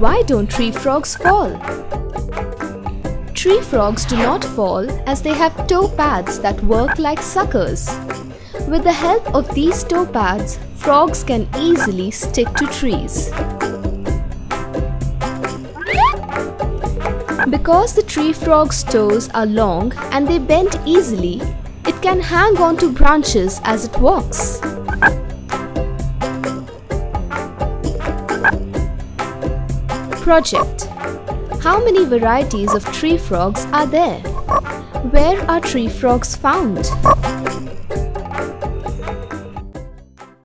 Why don't tree frogs fall? Tree frogs do not fall as they have toe pads that work like suckers. With the help of these toe pads, frogs can easily stick to trees. Because the tree frog's toes are long and they bend easily, it can hang on to branches as it walks. Project. How many varieties of tree frogs are there? Where are tree frogs found?